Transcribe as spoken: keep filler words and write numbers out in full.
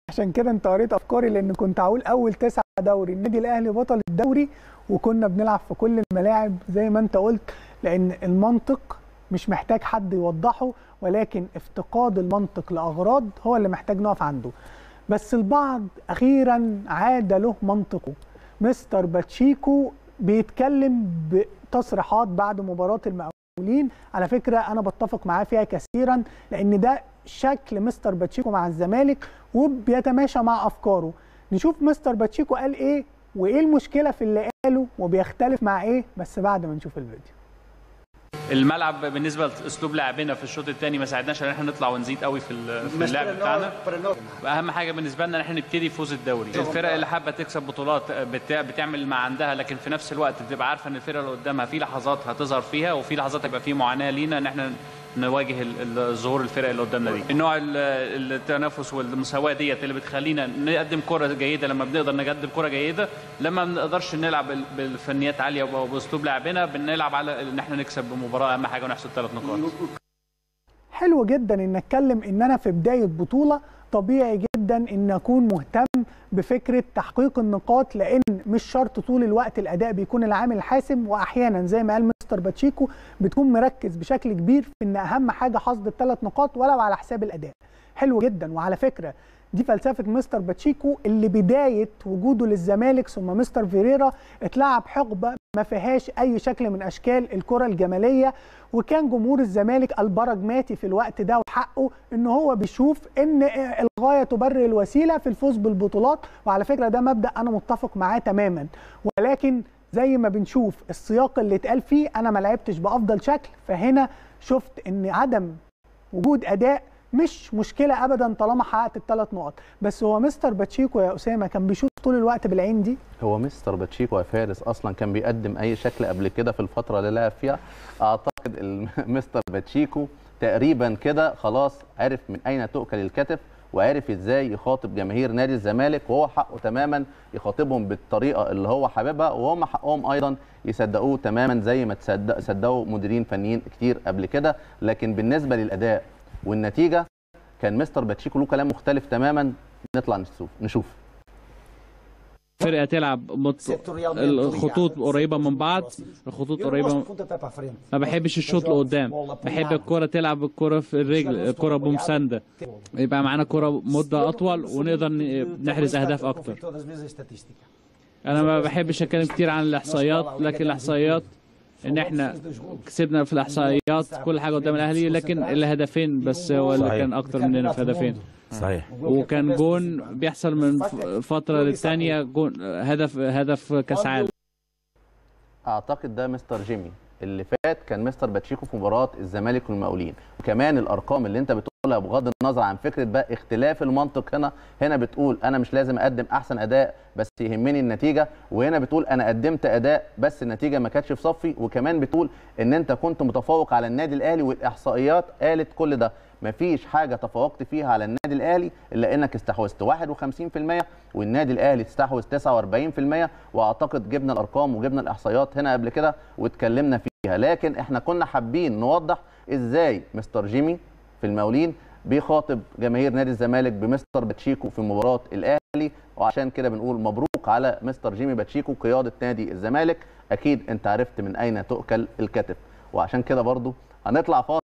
عشان كده انت قريت افكاري، لان كنت هقول اول تسعه دوري النادي الاهلي بطل الدوري، وكنا بنلعب في كل الملاعب زي ما انت قلت، لان المنطق مش محتاج حد يوضحه، ولكن افتقاد المنطق لاغراض هو اللي محتاج نقف عنده. بس البعض اخيرا عاد له منطقه. مستر باتشيكو بيتكلم بتصريحات بعد مباراه المقاولين، على فكره انا بتفق معاه فيها كثيرا، لان ده شكل مستر باتشيكو مع الزمالك وبيتماشى مع افكاره. نشوف مستر باتشيكو قال ايه وايه المشكله في اللي قاله وبيختلف مع ايه، بس بعد ما نشوف الفيديو. الملعب بالنسبه لاسلوب لاعبنا في الشوط الثاني ما ساعدناش ان احنا نطلع ونزيد قوي في في اللعب بتاعنا. اهم حاجه بالنسبه لنا ان احنا نبتدي فوز الدوري. الفرق اللي حابه تكسب بطولات بتعمل ما عندها، لكن في نفس الوقت بتبقى عارفه ان الفرقه اللي قدامها في لحظات هتظهر فيها وفي لحظات هيبقى في معاناه لينا ان احنا نواجه الظهور الفرق اللي قدامنا دي. النوع التنافس والمساواه ديت اللي بتخلينا نقدم كره جيده لما بنقدر نقدم كره جيده، لما ما بنقدرش نلعب بالفنيات عاليه وباسلوب لعبنا بنلعب على ان احنا نكسب بمباراه اهم حاجه ونحصد ثلاث نقاط. حلو جدا ان اتكلم ان انا في بدايه بطوله، طبيعي جدا ان اكون مهتم بفكره تحقيق النقاط، لان مش شرط طول الوقت الاداء بيكون العامل الحاسم، واحيانا زي ما قال مستر باتشيكو بتكون مركز بشكل كبير في ان اهم حاجه حصد الثلاث نقاط ولو على حساب الاداء. حلو جدا. وعلى فكره دي فلسفه مستر باتشيكو اللي بدايه وجوده للزمالك ثم مستر فيريرا اتلعب حقبه ما فيهاش اي شكل من اشكال الكره الجماليه، وكان جمهور الزمالك البراجماتي في الوقت ده وحقه ان هو بيشوف ان الغايه تبرر الوسيله في الفوز بالبطولات، وعلى فكره ده مبدا انا متفق معاه تماما. ولكن زي ما بنشوف السياق اللي اتقال فيه انا ما لعبتش بافضل شكل، فهنا شفت ان عدم وجود اداء مش مشكله ابدا طالما حققت الثلاث نقط. بس هو مستر باتشيكو يا اسامه كان بيشوف طول الوقت بالعين دي. هو مستر باتشيكو يا فارس اصلا كان بيقدم اي شكل قبل كده في الفتره اللي لعب فيها. اعتقد مستر باتشيكو تقريبا كده خلاص عرف من اين تؤكل الكتف، وعرف ازاي يخاطب جماهير نادي الزمالك، وهو حقه تماما يخاطبهم بالطريقه اللي هو حاببها، وهم حقهم ايضا يصدقوه تماما زي ما تصدقوا مديرين فنيين كتير قبل كده. لكن بالنسبه للاداء والنتيجه كان مستر باتشيكو له كلام مختلف تماما. نطلع نشوف نشوف فرقه تلعب مت... الخطوط قريبه من بعض، الخطوط قريبه. ما بحبش الشوط لقدام، بحب الكره تلعب الكره في الرجل، الكره بمسانده، يبقى معانا كره مده اطول ونقدر نحرز اهداف اكتر. انا ما بحبش اتكلم كتير عن الاحصائيات، لكن الاحصائيات ان احنا كسبنا في الاحصائيات كل حاجه قدام الاهلي، لكن الهدفين بس هو اللي كان اكتر مننا في هدفين. صحيح. وكان جون بيحصل من فتره للثانيه، جون هدف هدف كاس عالم. اعتقد ده مستر جيمي اللي فات كان مستر باتشيكو في مباراه الزمالك والمقاولين. وكمان الارقام اللي انت بتقولها بغض النظر عن فكره بقى اختلاف المنطق، هنا هنا بتقول انا مش لازم اقدم احسن اداء بس يهمني النتيجه، وهنا بتقول انا قدمت اداء بس النتيجه ما كانتش في صفي، وكمان بتقول ان انت كنت متفوق على النادي الاهلي، والاحصائيات قالت كل ده. مفيش حاجه تفوقت فيها على النادي الاهلي الا انك استحوذت واحد وخمسين في المية والنادي الاهلي استحوذ تسعة وأربعين في المية، واعتقد جبنا الارقام وجبنا الاحصائيات هنا قبل كده واتكلمنا فيها. لكن احنا كنا حابين نوضح ازاي مستر جيمي في المقاولين بيخاطب جماهير نادي الزمالك بمستر باتشيكو في مباراه الاهلي، وعشان كده بنقول مبروك على مستر جيمي باتشيكو قياده نادي الزمالك. اكيد انت عرفت من اين تؤكل الكتف، وعشان كده برضو هنطلع فاصل